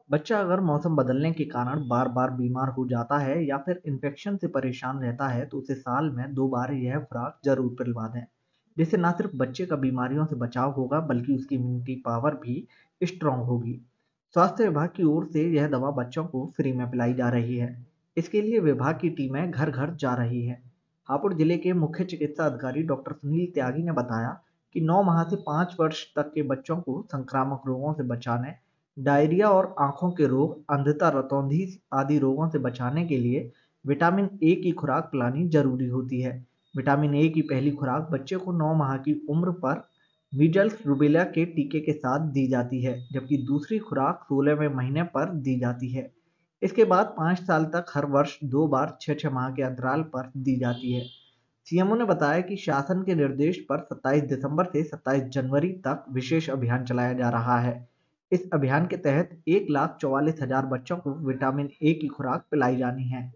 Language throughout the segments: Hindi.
बच्चा अगर मौसम बदलने के कारण बार बार बीमार हो जाता है या फिर इन्फेक्शन से परेशान रहता है तो उसे साल में 2 बार यह खुराक जरूर पिलवा दें। जिससे ना सिर्फ बच्चे का बीमारियों से बचाव होगा बल्कि उसकी इम्यूनिटी पावर भी स्ट्रांग होगी। स्वास्थ्य विभाग की ओर से यह दवा बच्चों को फ्री में पिलाई जा रही है। इसके लिए विभाग की टीमें घर घर जा रही है। हापुड़ जिले के मुख्य चिकित्सा अधिकारी डॉक्टर सुनील त्यागी ने बताया कि 9 माह से 5 वर्ष तक के बच्चों को संक्रामक रोगों से बचाने, डायरिया और आंखों के रोग, अंधता, रतौंधी आदि रोगों से बचाने के लिए विटामिन ए की खुराक पिलानी जरूरी होती है। विटामिन ए की पहली खुराक बच्चे को 9 माह की उम्र पर मीजल्स रूबेला के टीके के साथ दी जाती है, जबकि दूसरी खुराक 16वें महीने पर दी जाती है। इसके बाद 5 साल तक हर वर्ष 2 बार 6-6 माह के अंतराल पर दी जाती है। सीएमओ ने बताया कि शासन के निर्देश पर 27 दिसंबर से 27 जनवरी तक विशेष अभियान चलाया जा रहा है। इस अभियान के तहत 1,44,000 बच्चों को विटामिन ए की खुराक पिलाई जानी है।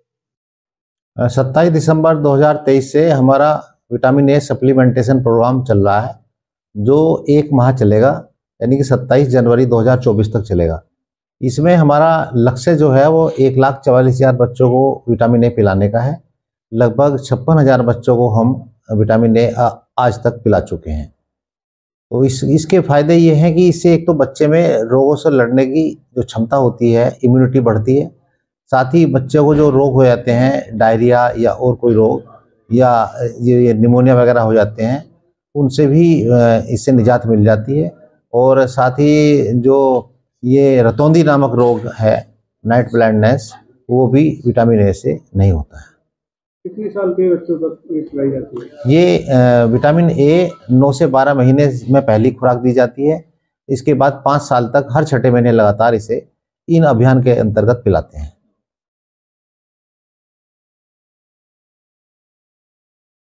27 दिसंबर 2023 से हमारा विटामिन ए सप्लीमेंटेशन प्रोग्राम चल रहा है, जो 1 माह चलेगा, यानी कि 27 जनवरी 2024 तक चलेगा। इसमें हमारा लक्ष्य जो है वो 1,44,000 बच्चों को विटामिन ए पिलाने का है। लगभग 56,000 बच्चों को हम विटामिन ए आज तक पिला चुके हैं। तो इसके फायदे ये हैं कि इससे एक तो बच्चे में रोगों से लड़ने की जो क्षमता होती है, इम्यूनिटी बढ़ती है। साथ ही बच्चों को जो रोग हो जाते हैं, डायरिया या और कोई रोग या ये निमोनिया वगैरह हो जाते हैं, उनसे भी इससे निजात मिल जाती है। और साथ ही जो ये रतौंधी नामक रोग है, नाइट ब्लाइंडनेस, वो भी विटामिन ए से नहीं होता है। कितने साल के बच्चों तक ये खिलाई जाती है? ये विटामिन ए 9 से 12 महीने में पहली खुराक दी जाती है। इसके बाद 5 साल तक हर छठे महीने लगातार इसे इन अभियान के अंतर्गत पिलाते हैं।